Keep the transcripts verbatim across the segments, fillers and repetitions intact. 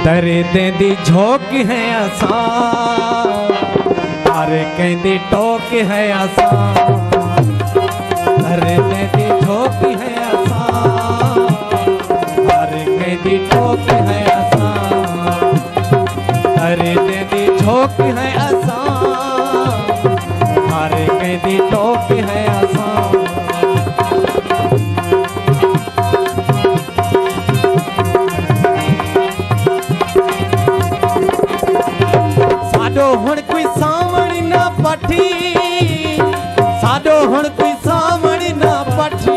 दर्द दी झोंक है आसान, अरे कहती टोक है आसान। दर्द दी झोंक है आसान, अरे कहती टोक है आसान। दर्द दी झोंक है आसान, अरे कहती टोक है आसान। साडो हुण कोई सावण ना पठी, साडो हुण कोई सावण ना पठी।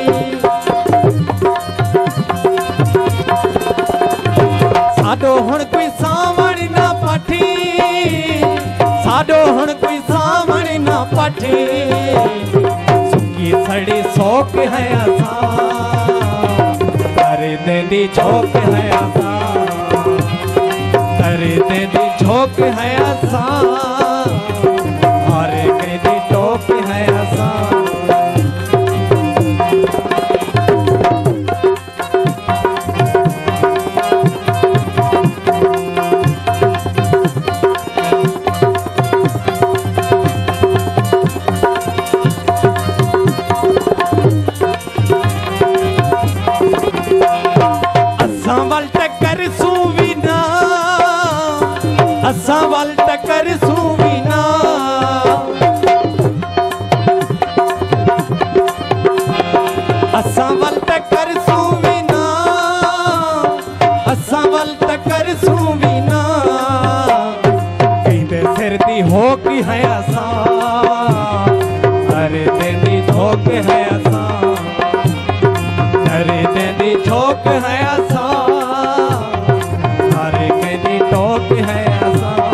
साडो हुण कोई सावण ना पठी, साडो हुण कोई सावण ना पठी। सुकी सड़ी सोक है आसान, दर्द दी झोंक है आसान। दर्द दी झोंक है आसान, अरे कहती टोक है आसान। असां वल टक्कर सूवी ना, असां वल टक्कर सूवी ना। असां वल टक्कर सूवी ना, असां वल टक्कर सूवी ना। कहते सिर दी होक है आसान, अरे तेरी झोंक है आसान। अरे तेरी झोंक है आसान, अरे कहती टोक है आसान।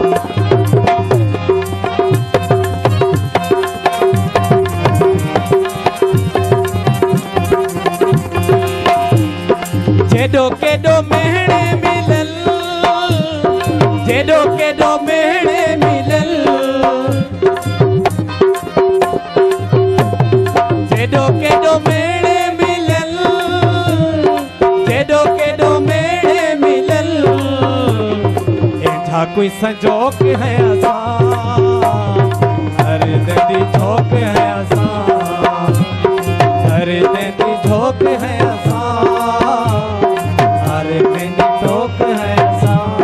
जेडो केडो मेहणे मिलल, जेडो केडो मेहणे मिलल। जेडो केडो मेहणे मिलल, जेडो केडो मेहणे मिलल। एठा कोई संजोक है आसान, अरे तेरी झोंक है आसान। अरे तेरी झोंक है आसान, अरे तेरी टोक है आसान।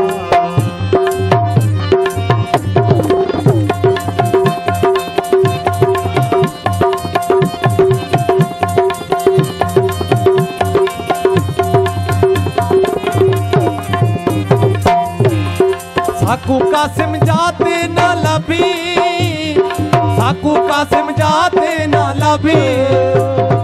साकू कासिम जाते ना लभी, साकू कासिम जाते ना लभी।